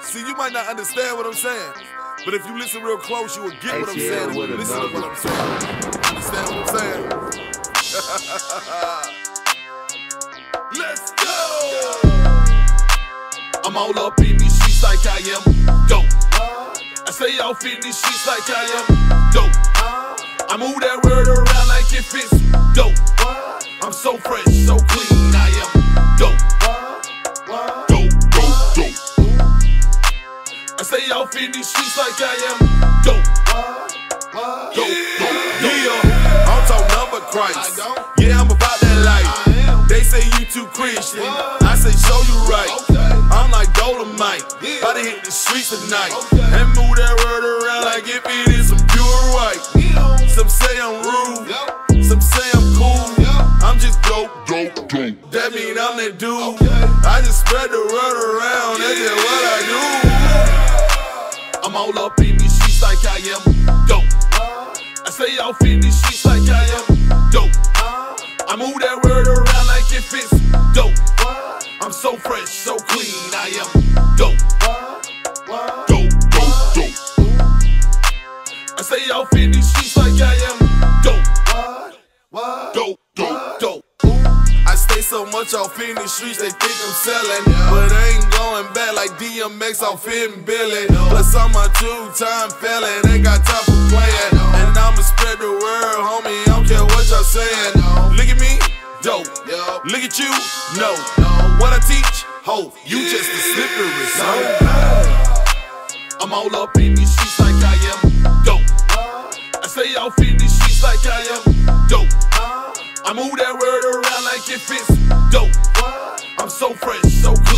See, you might not understand what I'm saying, but if you listen real close, you will get what I'm saying. If you listen to what I'm saying, understand what I'm saying? Let's go! I'm all up in these streets like I am dope. I stay off in these streets like I am dope. I move that word around like if it's dope. I'm so fresh, so clean, I am dope. Dope, dope, dope. I stay off in these streets like I am dope. Dope, dope, yeah. I'm talking number Christ. Yeah, I'm about that life. They say you too Christian. I say show you right. I'm like Dolomite. About to hit the streets tonight and move that word around like if it is some pure white. Some say I'm rude, some say I'm cool. I'm just dope, dope, dope. That mean I'm that dude. I just spread the word around, that's just what I do. I'm all up in these streets like I am dope. I stay off in these streets like I am dope. I move that word around like if it's dope. I'm so fresh, so clean, I am dope. Dope, dope, dope. I stay off in these streets like I am dope. Dope, dope, dope. I stay so much off in these streets, they think I'm selling, but I ain't going back like DMX off in Billy. Plus I'm a two-time felon, ain't got time for playing. And I'ma spread the word, homie, I don't care what y'all saying. Look at me, dope. Look at you, no. What I teach, ho, you just a slippery zone. I'm all up in these streets like I am dope. I stay off in these streets like I am dope. I move that word around like if it's dope. I'm so fresh, so cool.